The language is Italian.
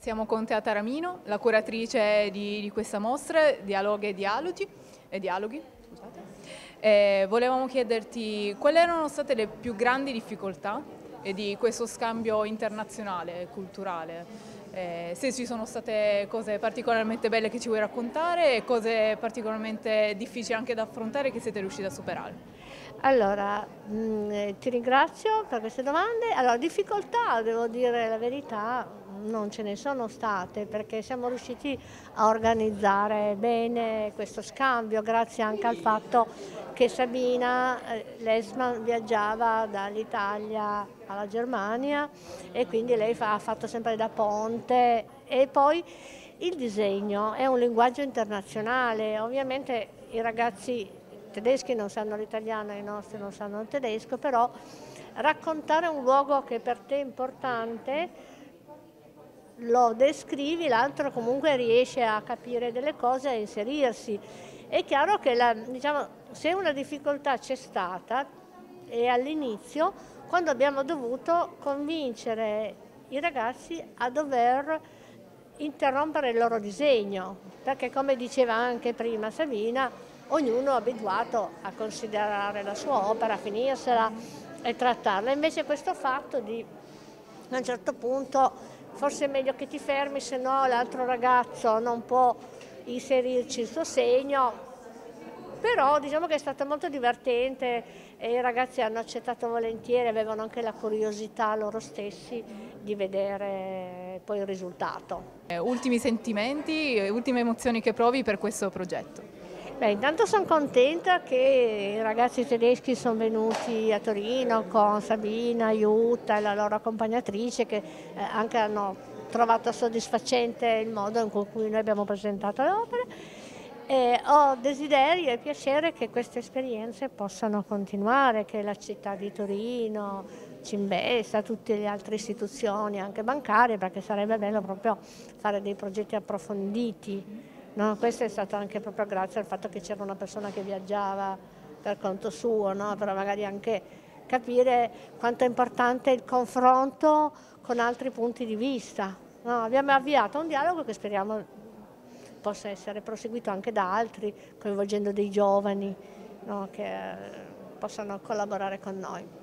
Siamo con Tea Taramino, la curatrice di questa mostra, Dialoghi e Dialoghi. Scusate. Volevamo chiederti quali erano state le più grandi difficoltà di questo scambio internazionale e culturale, se ci sono state cose particolarmente belle che ci vuoi raccontare e cose particolarmente difficili anche da affrontare che siete riusciti a superare. Allora, ti ringrazio per queste domande. Allora, difficoltà, devo dire la verità, non ce ne sono state perché siamo riusciti a organizzare bene questo scambio grazie anche al fatto che Sabina Lessman viaggiava dall'Italia alla Germania e quindi lei ha fatto sempre da ponte e poi il disegno è un linguaggio internazionale, ovviamente i ragazzi tedeschi non sanno l'italiano e i nostri non sanno il tedesco, però raccontare un luogo che per te è importante lo descrivi, l'altro comunque riesce a capire delle cose e a inserirsi. È chiaro che diciamo, se una difficoltà c'è stata è all'inizio, quando abbiamo dovuto convincere i ragazzi a dover interrompere il loro disegno, perché come diceva anche prima Sabina, ognuno è abituato a considerare la sua opera, finirsela e trattarla. Invece questo fatto di a un certo punto forse è meglio che ti fermi, se no l'altro ragazzo non può inserirci il suo segno, però diciamo che è stato molto divertente e i ragazzi hanno accettato volentieri, avevano anche la curiosità loro stessi di vedere poi il risultato. Ultimi sentimenti, ultime emozioni che provi per questo progetto. Beh, intanto sono contenta che i ragazzi tedeschi sono venuti a Torino con Sabina, Jutta e la loro accompagnatrice che anche hanno trovato soddisfacente il modo in cui noi abbiamo presentato le opere. Ho desiderio e piacere che queste esperienze possano continuare, che la città di Torino ci investa, tutte le altre istituzioni, anche bancarie, perché sarebbe bello proprio fare dei progetti approfonditi. No, questo è stato anche proprio grazie al fatto che c'era una persona che viaggiava per conto suo, no? Però magari anche capire quanto è importante il confronto con altri punti di vista. No, abbiamo avviato un dialogo che speriamo possa essere proseguito anche da altri, coinvolgendo dei giovani, no? Che possano collaborare con noi.